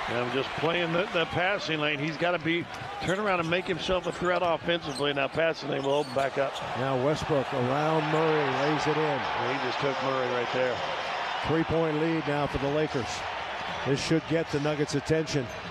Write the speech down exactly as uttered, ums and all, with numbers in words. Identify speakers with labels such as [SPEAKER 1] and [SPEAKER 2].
[SPEAKER 1] And just playing the, the passing lane. He's got to be turn around and make himself a threat offensively. Now passing lane will open back up.
[SPEAKER 2] Now Westbrook around Murray, lays it in.
[SPEAKER 1] And he just took Murray right there.
[SPEAKER 2] Three-point lead now for the Lakers. This should get the Nuggets' attention.